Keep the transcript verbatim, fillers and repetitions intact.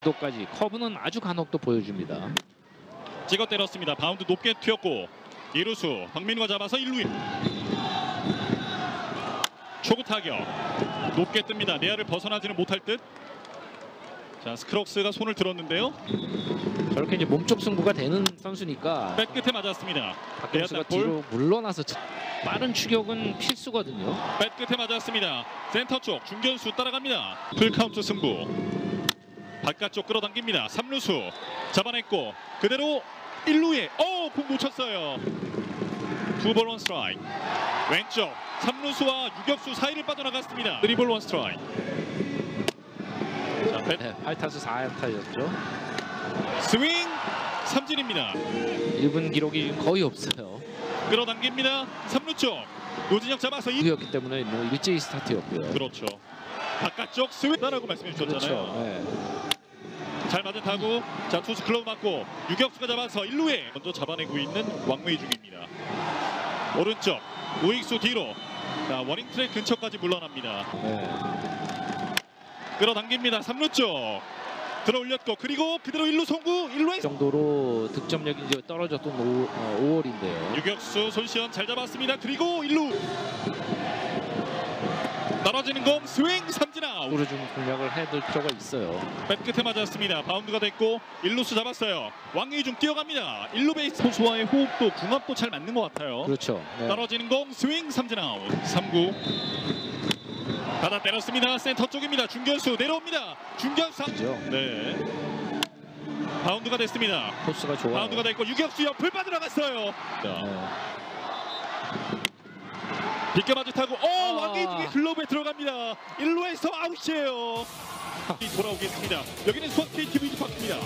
도까지 커브는 아주 간혹도 보여줍니다. 찍어 때렸습니다. 바운드 높게 튀었고 이루수 박민우가 잡아서 일 루에 초구 타격 높게 뜹니다. 내야를 벗어나지는 못할 듯. 자, 스크록스가 손을 들었는데요. 저렇게 이제 몸쪽 승부가 되는 선수니까 백 끝에 맞았습니다. 박경수가 뒤로 물러나서 빠른 추격은 필수거든요. 백 끝에 맞았습니다. 센터 쪽 중견수 따라갑니다. 풀카운트 승부. 바깥쪽 끌어당깁니다. 삼 루수 잡아냈고 그대로 일 루에 어, 공 놓쳤어요. 투볼 원 스트라이크. 왼쪽 삼 루수와 유격수 사이를 빠져나갔습니다. 쓰리볼 원 스트라이크. 자, 배... 네, 팔 타수 사 안타였죠. 스윙 삼진입니다. 일 분 기록이 거의 없어요. 끌어당깁니다. 삼 루 쪽 노진혁 잡아서 이 이었기 때문에 뭐 일제히 스타트였고요. 그렇죠. 바깥쪽 스윙다라고 말씀해 주셨잖아요. 그렇죠. 네. 잘 맞은 타구. 자, 투수 클럽 맞고 유격수가 잡아서 일 루에 먼저 잡아내고 있는 왕웨이 중입니다. 오른쪽 우익수 뒤로 자, 워닝 트랙 근처까지 물러납니다. 네. 끌어당깁니다. 삼 루 쪽 들어 올렸고 그리고 그대로 일 루 송구 일 루에 그 정도로 득점력이 이제 떨어졌던 오, 어, 오월인데요. 유격수 손시현 잘 잡았습니다. 그리고 일 루 떨어지는 공 스윙 삼진 아웃. 으로 좀 공략을 해둘 필요가 있어요. 백 끝에 맞았습니다. 바운드가 됐고 일 루수 잡았어요. 왕의중 뛰어갑니다. 일 루 베이스 선수와의 호흡도 궁합도 잘 맞는 것 같아요. 그렇죠. 네. 떨어지는 공 스윙 삼진 아웃. 삼 구 받아 때렸습니다. 센터 쪽입니다. 중견수 내려옵니다. 중견수 그죠. 네. 바운드가 됐습니다. 코스가 좋아요. 바운드가 됐고 유격수 옆을 빠져나갔어요. 네. 빗겨 맞은 타고 어 아. 왕의중이 글러브에 들어갑니다. 일 루에서 아웃이에요. 돌아오겠습니다. 여기는 수원 케이티브이지 파크입니다.